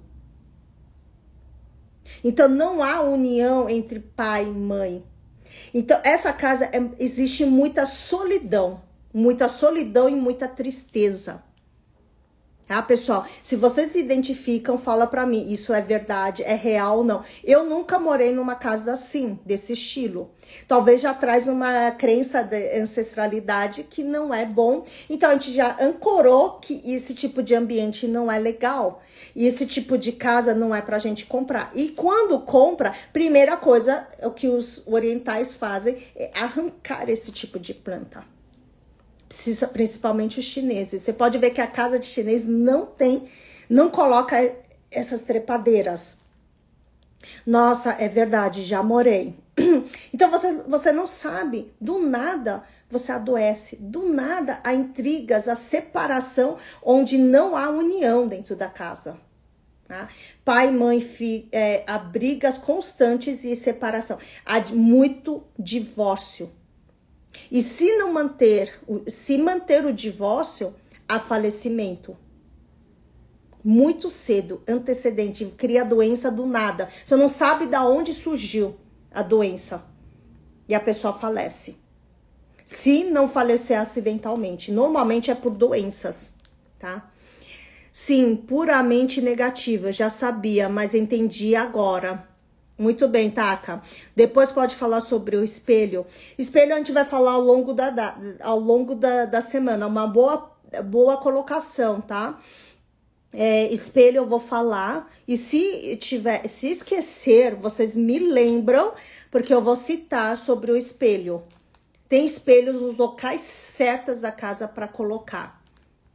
Então, não há união entre pai e mãe. Então, essa casa, existe muita solidão e muita tristeza. Tá, pessoal? Se vocês se identificam, fala pra mim, isso é verdade, é real ou não. Eu nunca morei numa casa assim, desse estilo. Talvez já traz uma crença de ancestralidade que não é bom. Então, a gente já ancorou que esse tipo de ambiente não é legal. E esse tipo de casa não é pra gente comprar. E quando compra, primeira coisa, o que os orientais fazem é arrancar esse tipo de planta. Principalmente os chineses. Você pode ver que a casa de chinês não coloca essas trepadeiras. Nossa, é verdade, já morei. Então você não sabe, do nada você adoece, do nada há intrigas, a separação, onde não há união dentro da casa. Tá? Pai, mãe, filho, há brigas constantes e separação. Há muito divórcio. E se manter o divórcio, há falecimento. Muito cedo, antecedente, cria doença do nada. Você não sabe de onde surgiu a doença. E a pessoa falece. Se não falecer acidentalmente. Normalmente é por doenças, tá? Sim, puramente negativa. Já sabia, mas entendi agora. Muito bem, Taka. Depois pode falar sobre o espelho. Espelho a gente vai falar ao longo da semana. Uma boa colocação, tá? Espelho eu vou falar. E se esquecer, vocês me lembram, porque eu vou citar sobre o espelho. Tem espelhos nos locais certos da casa para colocar.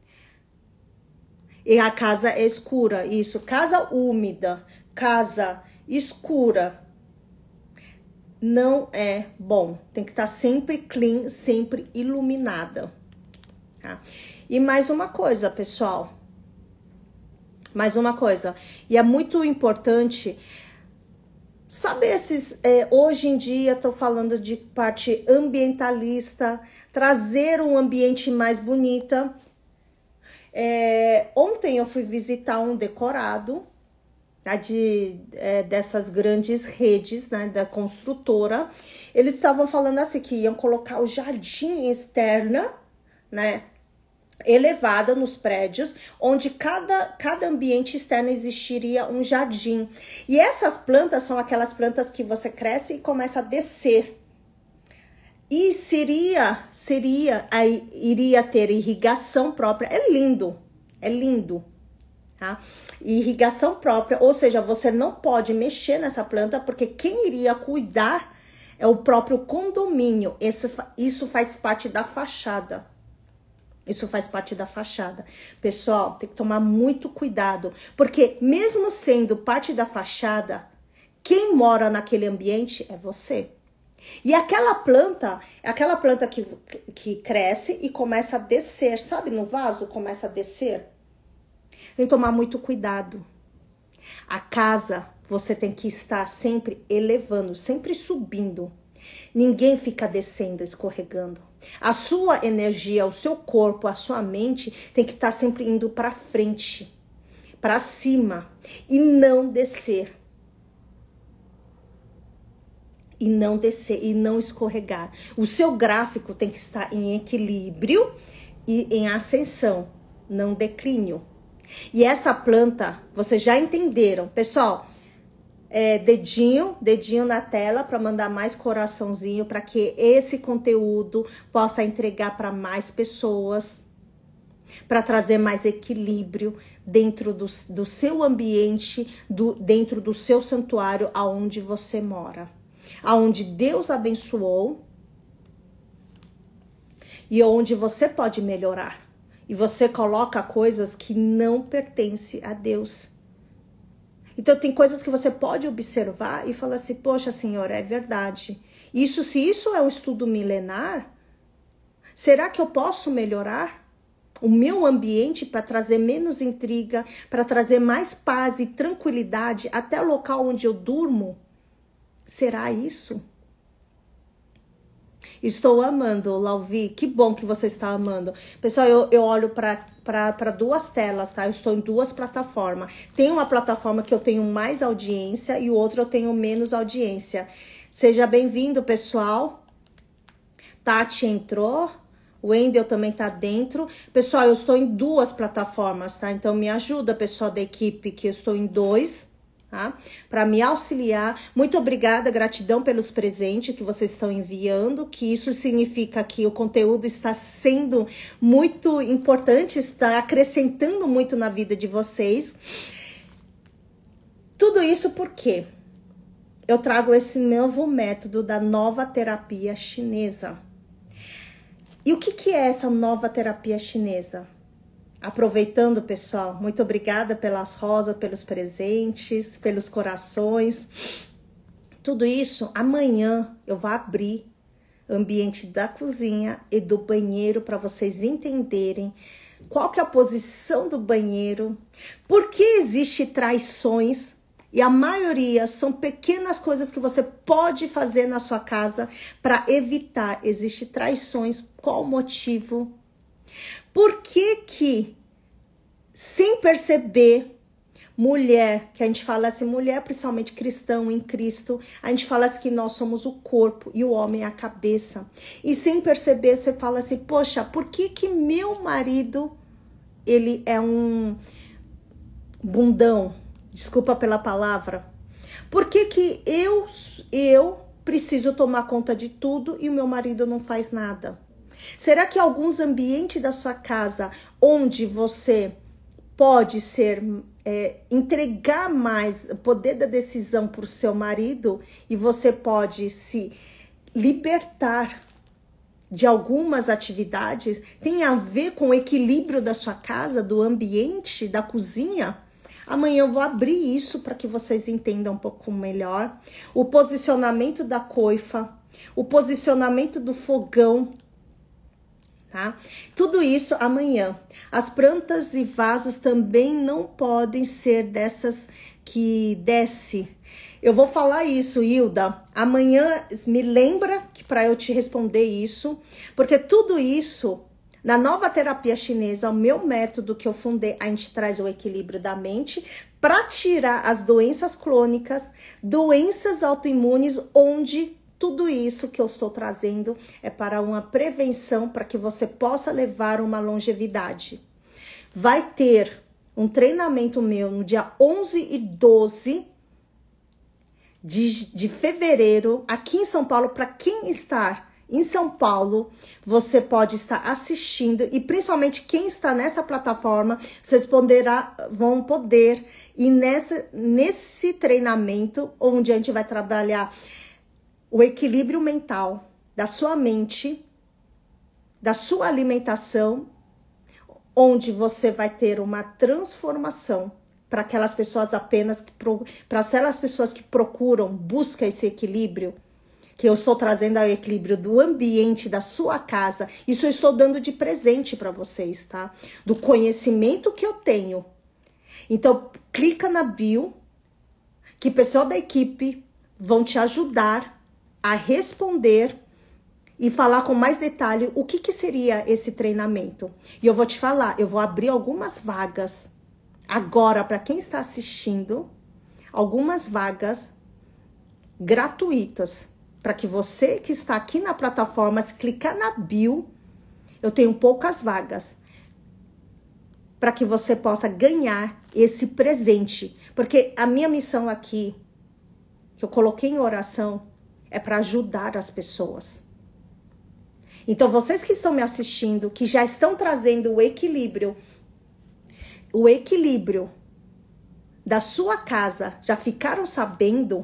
E a casa é escura, isso. Casa úmida, casa escura, não é bom. Tem que estar sempre clean, sempre iluminada. Tá? E mais uma coisa, pessoal. Mais uma coisa, e é muito importante, sabe hoje em dia tô falando de parte ambientalista, trazer um ambiente mais bonita. Ontem eu fui visitar um decorado, tá, dessas grandes redes, né, da construtora. Eles estavam falando assim que iam colocar o jardim externa, né, elevada nos prédios, onde cada ambiente externo existiria um jardim. E essas plantas são aquelas plantas que você cresce e começa a descer. E iria ter irrigação própria. É lindo, tá? Irrigação própria, ou seja, você não pode mexer nessa planta, porque quem iria cuidar é o próprio condomínio. Isso faz parte da fachada. Isso faz parte da fachada. Pessoal, tem que tomar muito cuidado, porque mesmo sendo parte da fachada, quem mora naquele ambiente é você. E aquela planta que cresce e começa a descer, sabe, no vaso começa a descer. Tem que tomar muito cuidado. A casa, você tem que estar sempre elevando, sempre subindo. Ninguém fica descendo, escorregando. A sua energia, o seu corpo, a sua mente tem que estar sempre indo para frente, para cima e não descer. E não descer, e não escorregar. O seu gráfico tem que estar em equilíbrio e em ascensão, não declínio. E essa planta, vocês já entenderam, pessoal? Dedinho na tela para mandar mais coraçãozinho, para que esse conteúdo possa entregar para mais pessoas, para trazer mais equilíbrio dentro do seu ambiente, dentro do seu santuário, aonde você mora, aonde Deus abençoou e onde você pode melhorar. E você coloca coisas que não pertencem a Deus. Então, tem coisas que você pode observar e falar assim, poxa, Senhor, é verdade. Se isso é um estudo milenar, será que eu posso melhorar o meu ambiente para trazer menos intriga, para trazer mais paz e tranquilidade até o local onde eu durmo? Será isso? Estou amando, Lauvi. Que bom que você está amando. Pessoal, eu olho para duas telas, tá? Eu estou em duas plataformas. Tem uma plataforma que eu tenho mais audiência e o outro eu tenho menos audiência. Seja bem-vindo, pessoal. Tati entrou. O Wendel também tá dentro. Pessoal, eu estou em duas plataformas, tá? Então, me ajuda, pessoal da equipe, que eu estou em dois, tá? Para me auxiliar. Muito obrigada, gratidão pelos presentes que vocês estão enviando, que isso significa que o conteúdo está sendo muito importante, está acrescentando muito na vida de vocês. Tudo isso porque eu trago esse novo método da nova terapia chinesa. E o que é essa nova terapia chinesa? Aproveitando, pessoal, muito obrigada pelas rosas, pelos presentes, pelos corações. Tudo isso, amanhã eu vou abrir o ambiente da cozinha e do banheiro para vocês entenderem qual que é a posição do banheiro, por que existe traições, e a maioria são pequenas coisas que você pode fazer na sua casa para evitar. Existem traições, qual o motivo? Por que, sem perceber, mulher, que a gente fala assim, mulher principalmente cristão em Cristo, a gente fala assim que nós somos o corpo e o homem é a cabeça. E sem perceber, você fala assim, poxa, por que meu marido, ele é um bundão? Desculpa pela palavra. Por que eu preciso tomar conta de tudo e o meu marido não faz nada? Será que alguns ambientes da sua casa onde você pode entregar mais o poder da decisão para o seu marido e você pode se libertar de algumas atividades, tem a ver com o equilíbrio da sua casa, do ambiente, da cozinha? Amanhã eu vou abrir isso para que vocês entendam um pouco melhor. O posicionamento da coifa, o posicionamento do fogão, tá? Tudo isso amanhã. As plantas e vasos também não podem ser dessas que desce. Eu vou falar isso, Hilda. Amanhã me lembra que para eu te responder isso, porque tudo isso na nova terapia chinesa, o meu método que eu fundei, a gente traz o equilíbrio da mente para tirar as doenças crônicas, doenças autoimunes, onde tudo isso que eu estou trazendo é para uma prevenção, para que você possa levar uma longevidade. Vai ter um treinamento meu no dia 11 e 12 de fevereiro, aqui em São Paulo. Para quem está em São Paulo, você pode estar assistindo, e principalmente quem está nessa plataforma, vocês vão poder ir nesse treinamento, onde a gente vai trabalhar o equilíbrio mental da sua mente, da sua alimentação, onde você vai ter uma transformação para aquelas pessoas para aquelas pessoas que procuram, buscam esse equilíbrio, que eu estou trazendo ao equilíbrio do ambiente da sua casa. Isso eu estou dando de presente para vocês, tá? Do conhecimento que eu tenho. Então, clica na bio, que o pessoal da equipe vão te ajudar a responder e falar com mais detalhe o que seria esse treinamento. E eu vou te falar, eu vou abrir algumas vagas agora para quem está assistindo, algumas vagas gratuitas, para que você que está aqui na plataforma, se clicar na bio, eu tenho poucas vagas, para que você possa ganhar esse presente. Porque a minha missão aqui, que eu coloquei em oração, é para ajudar as pessoas. Então, vocês que estão me assistindo, que já estão trazendo o equilíbrio da sua casa, já ficaram sabendo,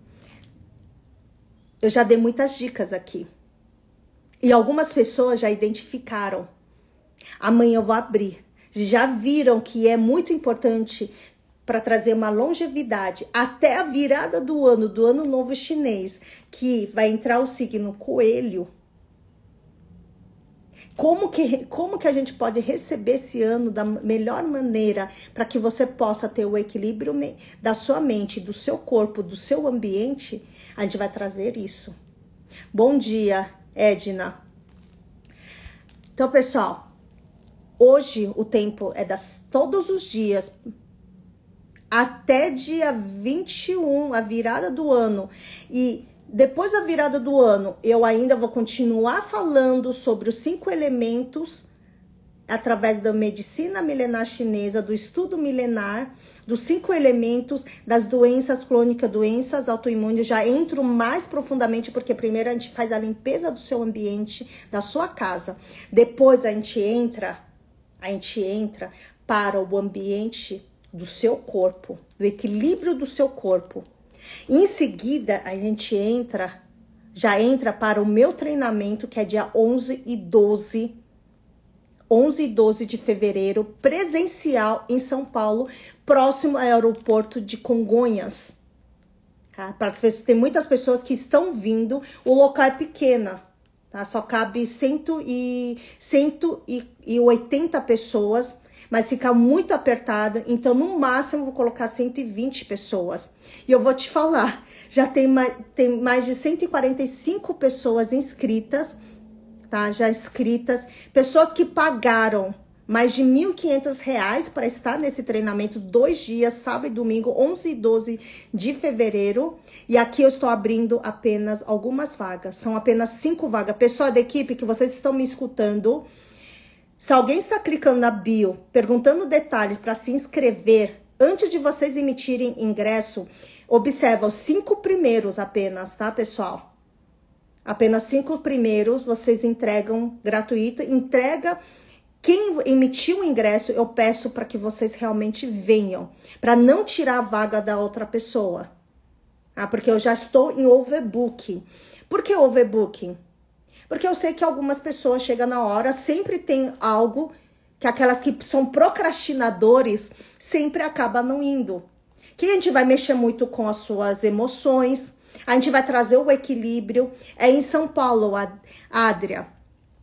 eu já dei muitas dicas aqui. E algumas pessoas já identificaram. Amanhã eu vou abrir. Já viram que é muito importante para trazer uma longevidade até a virada do ano novo chinês, que vai entrar o signo Coelho. Como que a gente pode receber esse ano da melhor maneira para que você possa ter o equilíbrio da sua mente, do seu corpo, do seu ambiente? A gente vai trazer isso. Bom dia, Edna. Então, pessoal, hoje o tempo é todos os dias, até dia 21, a virada do ano. E depois da virada do ano, eu ainda vou continuar falando sobre os 5 elementos através da medicina milenar chinesa, do estudo milenar, dos 5 elementos, das doenças crônicas, doenças autoimunes. Já entro mais profundamente, porque primeiro a gente faz a limpeza do seu ambiente, da sua casa. Depois a gente entra para o ambiente do seu corpo, do equilíbrio do seu corpo. Em seguida, a gente já entra para o meu treinamento, que é dia 11 e 12 de fevereiro, presencial em São Paulo, próximo ao aeroporto de Congonhas. Tá? Tem muitas pessoas que estão vindo, o local é pequeno, tá? Só cabe 180 pessoas, mas fica muito apertada, então no máximo eu vou colocar 120 pessoas. E eu vou te falar, já tem mais de 145 pessoas inscritas, tá? Já inscritas, pessoas que pagaram mais de R$ 1.500 para estar nesse treinamento 2 dias, sábado e domingo, 11 e 12 de fevereiro. E aqui eu estou abrindo apenas algumas vagas, são apenas 5 vagas. Pessoal da equipe que vocês estão me escutando, se alguém está clicando na bio, perguntando detalhes para se inscrever, antes de vocês emitirem ingresso, observa os 5 primeiros apenas, tá, pessoal? Apenas 5 primeiros vocês entregam gratuito. Entrega, quem emitiu o ingresso, eu peço para que vocês realmente venham, para não tirar a vaga da outra pessoa. Porque eu já estou em overbooking. Por que overbooking? Porque eu sei que algumas pessoas chegam na hora, sempre tem algo que aquelas que são procrastinadores sempre acabam não indo. Que a gente vai mexer muito com as suas emoções, a gente vai trazer o equilíbrio. É em São Paulo, Adria.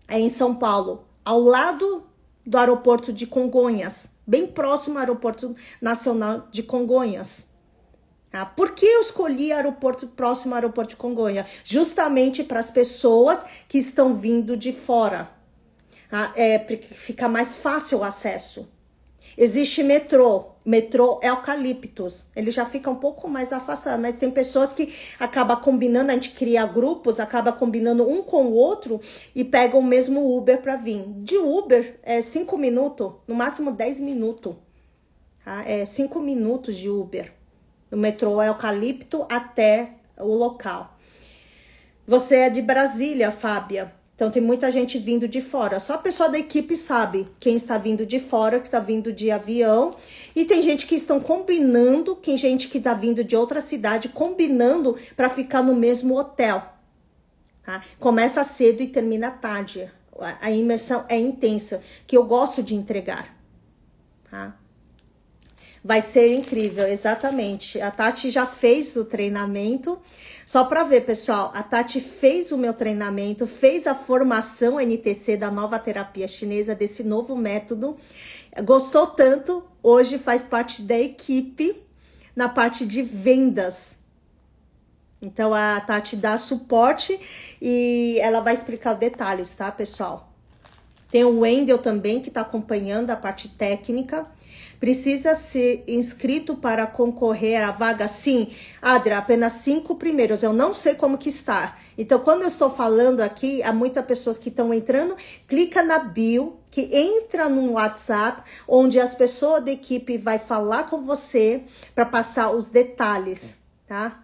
É em São Paulo, ao lado do aeroporto de Congonhas, bem próximo ao aeroporto nacional de Congonhas. Tá? Por que eu escolhi aeroporto próximo ao aeroporto de Congonhas? Justamente para as pessoas que estão vindo de fora. Tá? Porque fica mais fácil o acesso. Existe metrô é eucaliptus, ele já fica um pouco mais afastado, mas tem pessoas que acabam combinando, a gente cria grupos, acaba combinando um com o outro e pegam o mesmo Uber para vir. De Uber é 5 minutos, no máximo 10 minutos, tá? É 5 minutos de Uber, no metrô eucalipto até o local. Você é de Brasília, Fábia. Então, tem muita gente vindo de fora. Só a pessoa da equipe sabe quem está vindo de fora, que está vindo de avião. E tem gente que estão combinando, tem gente que está vindo de outra cidade, combinando para ficar no mesmo hotel. Tá? Começa cedo e termina tarde. A imersão é intensa, que eu gosto de entregar. Tá? Vai ser incrível, exatamente. A Tati já fez o treinamento. Só para ver, pessoal, a Tati fez o meu treinamento, fez a formação NTC da nova terapia chinesa, desse novo método. Gostou tanto, hoje faz parte da equipe na parte de vendas. Então, a Tati dá suporte e ela vai explicar detalhes, tá, pessoal? Tem o Wendel também, que está acompanhando a parte técnica. Precisa ser inscrito para concorrer à vaga? Sim, Adria, apenas 5 primeiros. Eu não sei como que está. Então, quando eu estou falando aqui, há muitas pessoas que estão entrando, clica na bio, que entra no WhatsApp, onde as pessoas da equipe vai falar com você para passar os detalhes, tá?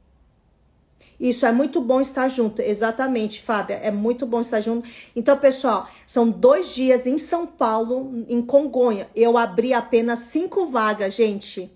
Isso, é muito bom estar junto, exatamente, Fábia, é muito bom estar junto. Então, pessoal, são 2 dias em São Paulo, em Congonha. Eu abri apenas 5 vagas, gente.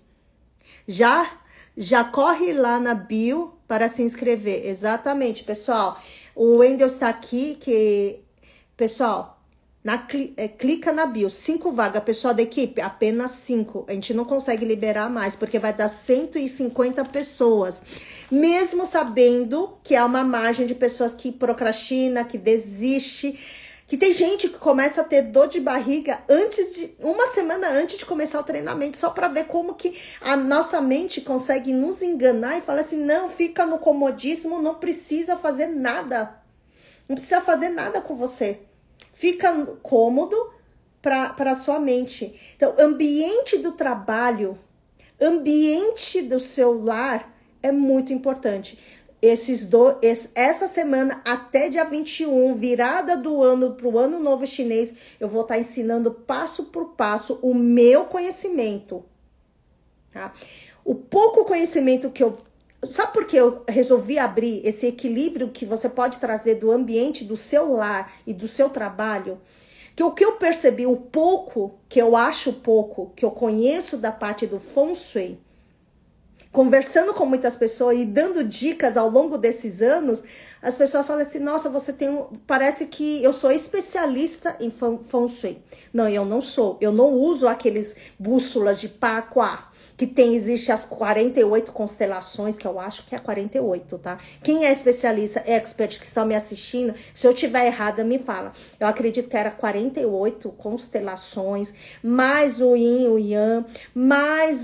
Já corre lá na bio para se inscrever, exatamente, pessoal. O Wendel está aqui, pessoal, clica na bio, 5 vagas, pessoal da equipe, apenas 5. A gente não consegue liberar mais, porque vai dar 150 pessoas. Mesmo sabendo que há uma margem de pessoas que procrastina, que desiste, que tem gente que começa a ter dor de barriga uma semana antes de começar o treinamento, só para ver como que a nossa mente consegue nos enganar e falar assim, não, fica no comodismo, não precisa fazer nada. Não precisa fazer nada com você. Fica cômodo para a sua mente. Então, ambiente do trabalho, ambiente do seu lar é muito importante. Essa semana, até dia 21, virada do ano para o ano novo chinês, eu vou estar ensinando passo por passo o meu conhecimento. Tá? O pouco conhecimento que eu... Sabe por que eu resolvi abrir esse equilíbrio que você pode trazer do ambiente do seu lar e do seu trabalho? Que o que eu percebi, o pouco, que eu acho pouco, que eu conheço da parte do Feng Shui, conversando com muitas pessoas e dando dicas ao longo desses anos, as pessoas falam assim, nossa, você tem parece que eu sou especialista em Feng Shui. Não, eu não sou. Eu não uso aqueles bússolas de Paquá, que existe as 48 constelações, que eu acho que é 48, tá? Quem é especialista, expert, que está me assistindo, se eu tiver errada, me fala. Eu acredito que era 48 constelações, mais o Yin, o Yang, mais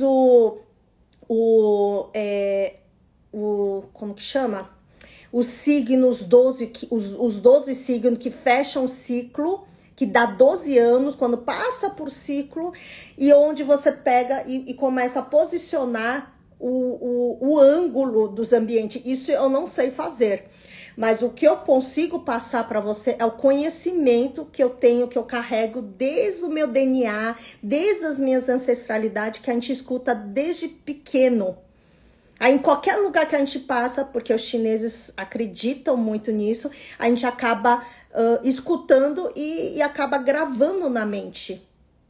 como que chama? Os signos, os 12 signos que fecham o ciclo, que dá 12 anos, quando passa por ciclo, e onde você pega e começa a posicionar o ângulo dos ambientes. Isso eu não sei fazer, mas o que eu consigo passar para você é o conhecimento que eu tenho, que eu carrego desde o meu DNA, desde as minhas ancestralidades, que a gente escuta desde pequeno. Aí, em qualquer lugar que a gente passa, porque os chineses acreditam muito nisso, a gente acaba escutando e acaba gravando na mente.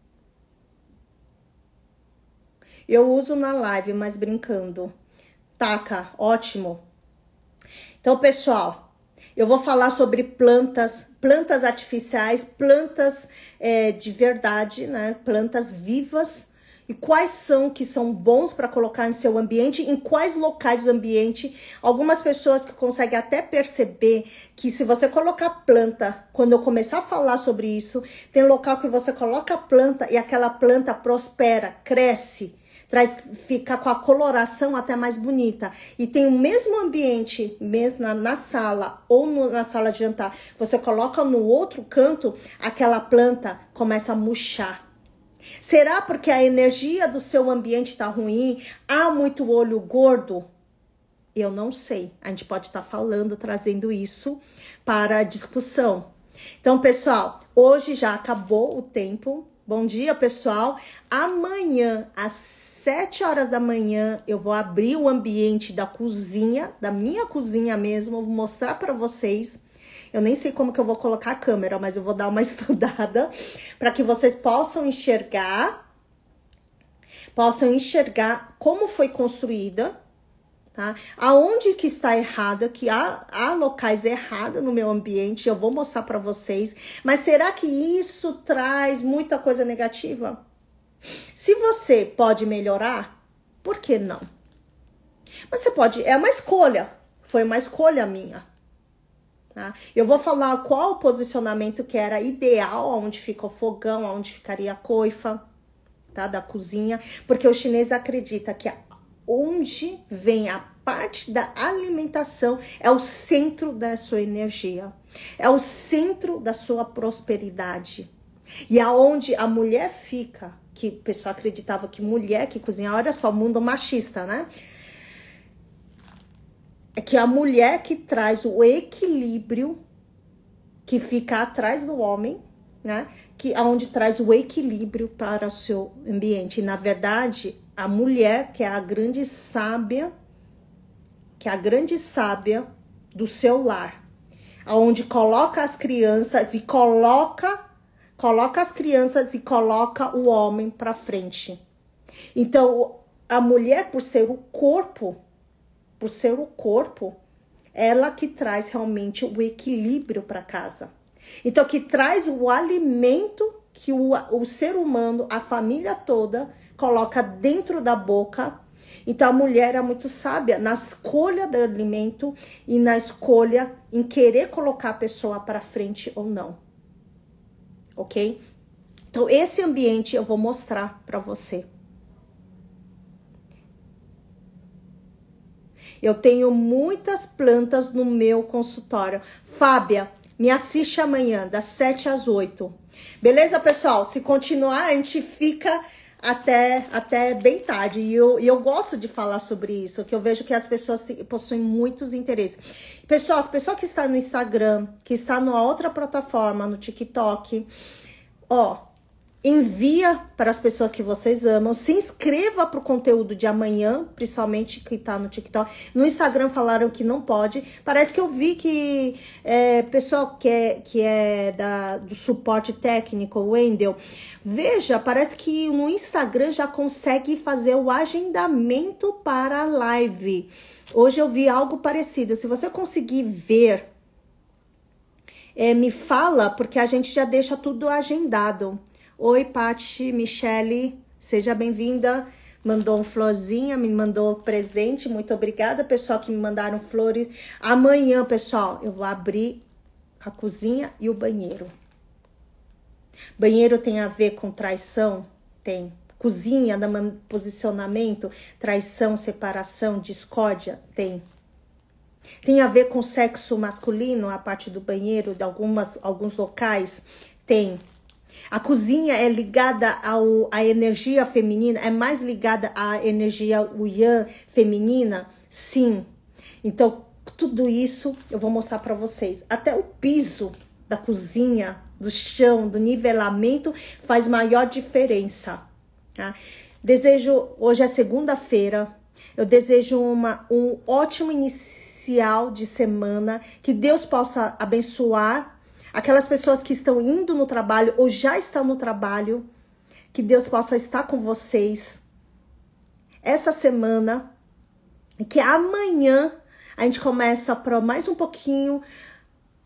Eu uso na live, mas brincando. Taca, ótimo. Então, pessoal, eu vou falar sobre plantas artificiais, plantas de verdade, né? Plantas vivas. e quais são que são bons para colocar em seu ambiente, em quais locais do ambiente. Algumas pessoas que conseguem até perceber que se você colocar planta, quando eu começar a falar sobre isso, tem local que você coloca a planta e aquela planta prospera, cresce, fica com a coloração até mais bonita. E tem o mesmo ambiente, mesmo na sala ou na sala de jantar, você coloca no outro canto, aquela planta começa a murchar. Será porque a energia do seu ambiente está ruim? Há muito olho gordo? Eu não sei. A gente pode estar falando, trazendo isso para a discussão. Então, pessoal, hoje já acabou o tempo. Bom dia, pessoal. Amanhã, às 7 horas da manhã, eu vou abrir o ambiente da cozinha, da minha cozinha mesmo, vou mostrar para vocês. Eu nem sei como que eu vou colocar a câmera, mas eu vou dar uma estudada para que vocês possam enxergar como foi construída, tá? Aonde que está errada, que há locais errados no meu ambiente, eu vou mostrar para vocês. Mas será que isso traz muita coisa negativa? Se você pode melhorar, por que não? Mas você pode, é uma escolha, foi uma escolha minha. Tá? Eu vou falar qual o posicionamento que era ideal, onde fica o fogão, onde ficaria a coifa, tá, da cozinha, porque o chinês acredita que onde vem a parte da alimentação é o centro da sua energia, é o centro da sua prosperidade. E aonde a mulher fica, que o pessoal acreditava que mulher que cozinha, olha só, mundo machista, né? É que a mulher que traz o equilíbrio, que fica atrás do homem, né? Que aonde traz o equilíbrio para o seu ambiente. E, na verdade, a mulher que é a grande sábia, do seu lar, aonde coloca as crianças e coloca o homem para frente. Então, a mulher, por ser o corpo, ela que traz realmente o equilíbrio para casa. Então, que traz o alimento que o ser humano, a família toda, coloca dentro da boca. Então, a mulher é muito sábia na escolha do alimento e na escolha em querer colocar a pessoa para frente ou não. Ok? Então, esse ambiente eu vou mostrar para você. Eu tenho muitas plantas no meu consultório. Fábia, me assiste amanhã, das 7 às 8. Beleza, pessoal? Se continuar, a gente fica até bem tarde. E eu gosto de falar sobre isso, que eu vejo que as pessoas possuem muitos interesses. Pessoal que está no Instagram, que está numa outra plataforma, no TikTok, ó, envia para as pessoas que vocês amam, se inscreva para o conteúdo de amanhã, principalmente que tá no TikTok. No Instagram falaram que não pode. Parece que eu vi que pessoal que é do suporte técnico, o Wendel, veja, parece que no Instagram já consegue fazer o agendamento para a live. Hoje eu vi algo parecido. Se você conseguir ver, me fala, porque a gente já deixa tudo agendado. Oi, Paty, Michele, seja bem-vinda. Mandou uma florzinha, me mandou presente. Muito obrigada, pessoal, que me mandaram flores. Amanhã, pessoal, eu vou abrir a cozinha e o banheiro. Banheiro tem a ver com traição? Tem. Cozinha, posicionamento, traição, separação, discórdia? Tem. Tem a ver com sexo masculino, a parte do banheiro, de alguns locais? Tem. A cozinha é ligada à energia feminina? É mais ligada à energia yang feminina? Sim. Então, tudo isso eu vou mostrar para vocês. Até o piso da cozinha, do chão, do nivelamento faz maior diferença. Tá? Hoje é segunda-feira, eu desejo um ótimo inicial de semana, que Deus possa abençoar aquelas pessoas que estão indo no trabalho ou já estão no trabalho, que Deus possa estar com vocês essa semana, e que amanhã a gente começa para mais um pouquinho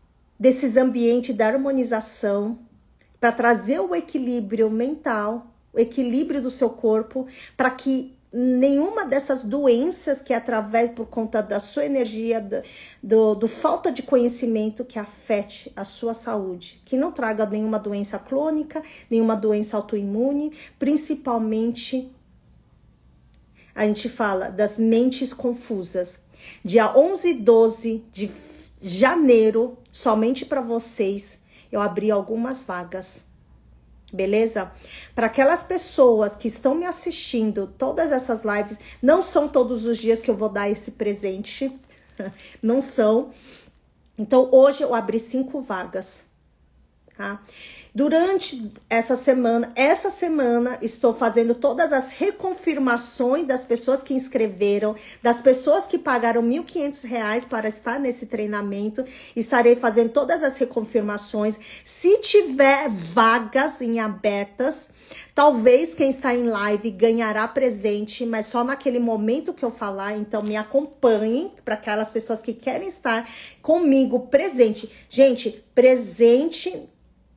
desses ambientes da harmonização, para trazer o equilíbrio mental, o equilíbrio do seu corpo, para que nenhuma dessas doenças que através por conta da sua energia, do falta de conhecimento, que afete a sua saúde, que não traga nenhuma doença crônica, nenhuma doença autoimune, principalmente a gente fala das mentes confusas. Dia 11 e 12 de janeiro, somente para vocês, eu abri algumas vagas. Beleza? Para aquelas pessoas que estão me assistindo, todas essas lives, não são todos os dias que eu vou dar esse presente, não são. Então, hoje eu abri 5 vagas, tá? Durante essa semana estou fazendo todas as reconfirmações das pessoas que inscreveram, das pessoas que pagaram R$1.500 para estar nesse treinamento. Estarei fazendo todas as reconfirmações. Se tiver vagas em abertas, talvez quem está em live ganhará presente, mas só naquele momento que eu falar. Então me acompanhem para aquelas pessoas que querem estar comigo presente. Gente, presente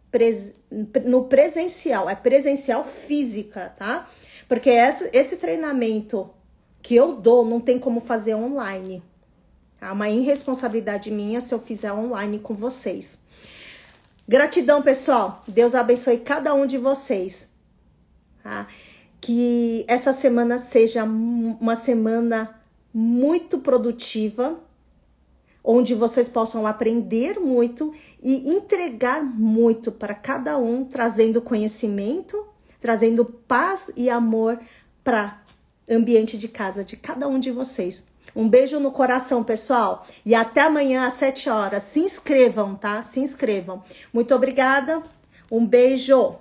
no presencial, é presencial física, tá? Porque esse treinamento que eu dou não tem como fazer online. É uma irresponsabilidade minha se eu fizer online com vocês. Gratidão, pessoal. Deus abençoe cada um de vocês. Tá? Que essa semana seja uma semana muito produtiva, onde vocês possam aprender muito e entregar muito para cada um, trazendo conhecimento, trazendo paz e amor para o ambiente de casa de cada um de vocês. Um beijo no coração, pessoal, e até amanhã às 7 horas. Se inscrevam, tá? Se inscrevam. Muito obrigada, um beijo.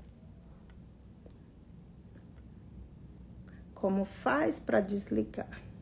Como faz para desligar?